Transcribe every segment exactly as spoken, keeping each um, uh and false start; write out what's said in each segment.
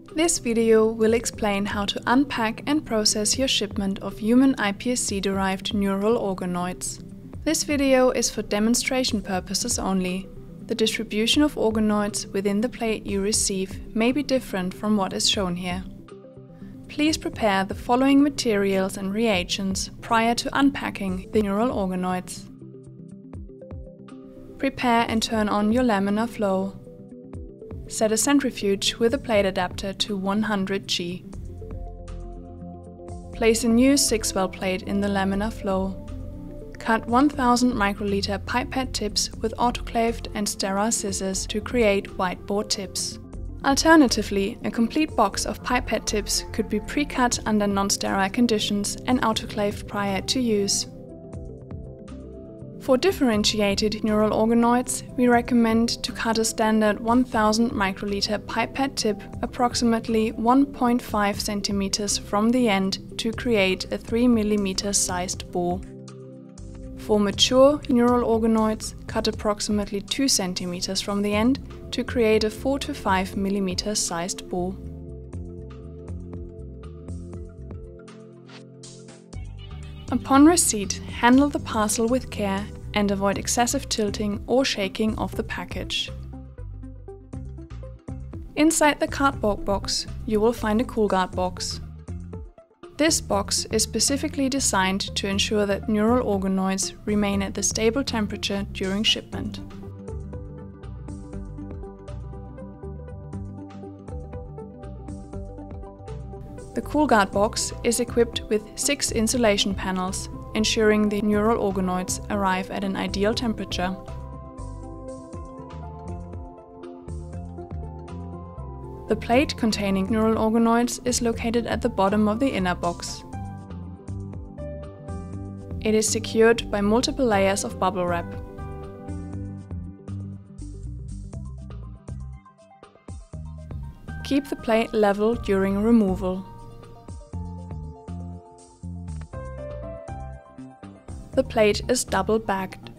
This video will explain how to unpack and process your shipment of human I P S C-derived neural organoids. This video is for demonstration purposes only. The distribution of organoids within the plate you receive may be different from what is shown here. Please prepare the following materials and reagents prior to unpacking the neural organoids. Prepare and turn on your laminar flow. Set a centrifuge with a plate adapter to one hundred G. Place a new six well plate in the laminar flow. Cut one thousand microliter pipette tips with autoclaved and sterile scissors to create whiteboard tips. Alternatively, a complete box of pipette tips could be pre-cut under non-sterile conditions and autoclaved prior to use. For differentiated neural organoids, we recommend to cut a standard one thousand microliter pipette tip approximately one point five centimeters from the end to create a three millimeter sized bore. For mature neural organoids, cut approximately two centimeters from the end to create a four to five millimeter sized bore. Upon receipt, handle the parcel with care and avoid excessive tilting or shaking of the package. Inside the cardboard box, you will find a CoolGuard box. This box is specifically designed to ensure that neural organoids remain at the stable temperature during shipment. The CoolGuard box is equipped with six insulation panels, ensuring the neural organoids arrive at an ideal temperature. The plate containing neural organoids is located at the bottom of the inner box. It is secured by multiple layers of bubble wrap. Keep the plate level during removal. The plate is double bagged.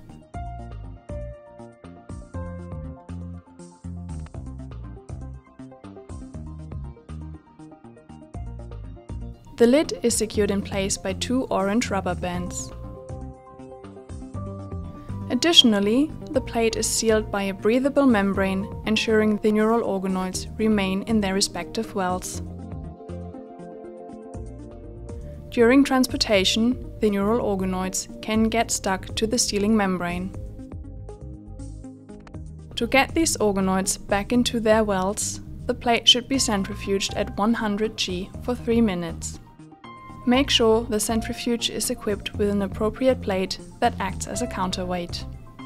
The lid is secured in place by two orange rubber bands. Additionally, the plate is sealed by a breathable membrane, ensuring the neural organoids remain in their respective wells. During transportation, the neural organoids can get stuck to the sealing membrane. To get these organoids back into their wells, the plate should be centrifuged at one hundred G for three minutes. Make sure the centrifuge is equipped with an appropriate plate that acts as a counterweight.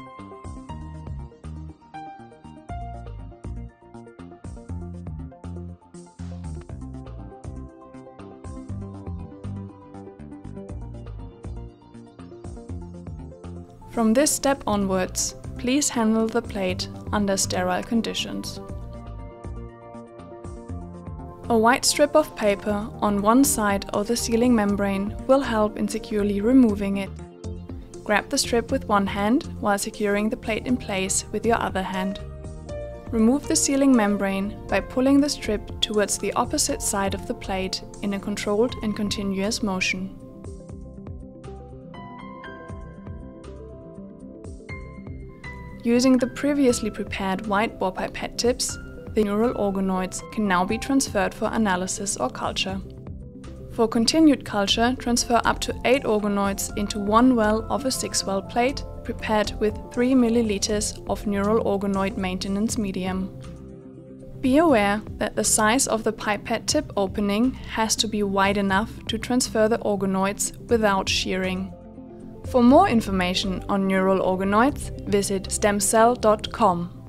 From this step onwards, please handle the plate under sterile conditions. A white strip of paper on one side of the sealing membrane will help in securely removing it. Grab the strip with one hand while securing the plate in place with your other hand. Remove the sealing membrane by pulling the strip towards the opposite side of the plate in a controlled and continuous motion. Using the previously prepared white bore pipette tips, the neural organoids can now be transferred for analysis or culture. For continued culture, transfer up to eight organoids into one well of a six well plate prepared with three milliliters of neural organoid maintenance medium. Be aware that the size of the pipette tip opening has to be wide enough to transfer the organoids without shearing. For more information on neural organoids, visit stemcell dot com.